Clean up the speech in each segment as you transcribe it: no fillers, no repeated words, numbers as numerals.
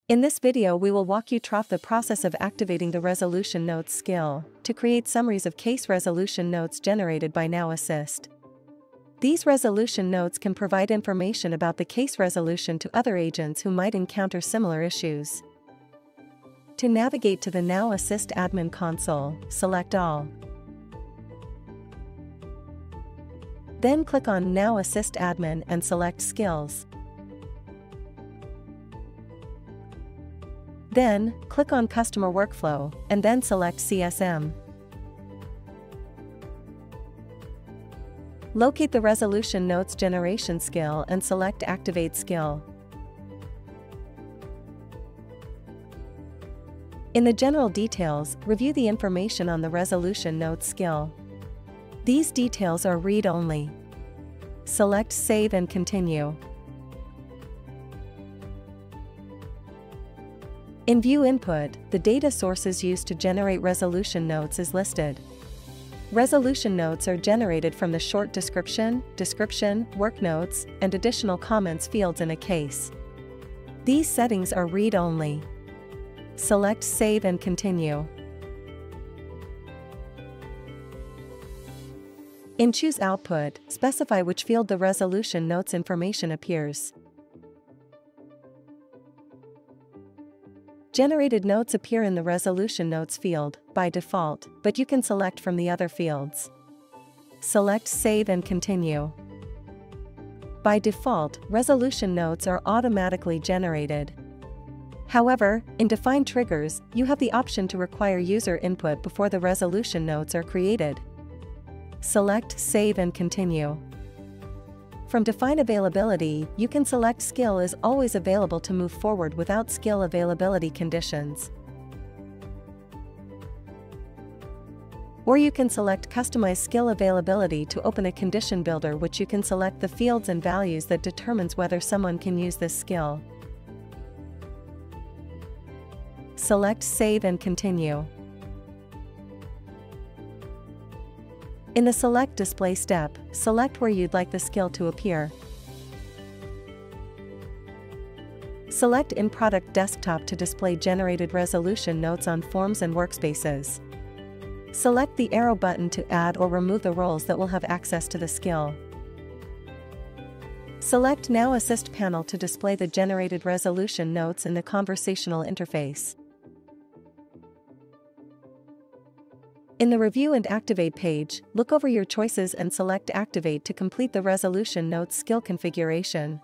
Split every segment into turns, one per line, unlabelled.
In this video we will walk you through the process of activating the Resolution Notes skill to create summaries of case resolution notes generated by Now Assist. These resolution notes can provide information about the case resolution to other agents who might encounter similar issues. To navigate to the Now Assist admin console, select All. Then click on Now Assist Admin and select Skills. Then, click on Customer Workflow, and then select CSM. Locate the Resolution Notes Generation skill and select Activate skill. In the general details, review the information on the Resolution Notes skill. These details are read-only. Select Save and Continue. In View Input, the data sources used to generate resolution notes is listed. Resolution notes are generated from the short description, work notes, and additional comments fields in a case. These settings are read-only. Select Save and Continue. In Choose Output, specify which field the resolution notes information appears. Generated notes appear in the Resolution Notes field, by default, but you can select from the other fields. Select Save and Continue. By default, resolution notes are automatically generated. However, in Define Triggers, you have the option to require user input before the resolution notes are created. Select Save and Continue. From Define Availability, you can select Skill is always available to move forward without skill availability conditions. Or you can select Customize Skill Availability to open a condition builder, which you can select the fields and values that determines whether someone can use this skill. Select Save and Continue. In the Select Display step, select where you'd like the skill to appear. Select In Product Desktop to display generated resolution notes on forms and workspaces. Select the arrow button to add or remove the roles that will have access to the skill. Select Now Assist panel to display the generated resolution notes in the conversational interface. In the Review and Activate page, look over your choices and select Activate to complete the Resolution Notes skill configuration.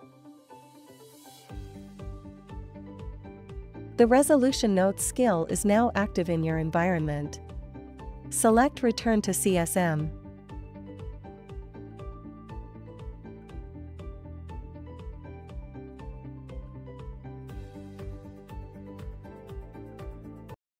The Resolution Notes skill is now active in your environment. Select Return to CSM.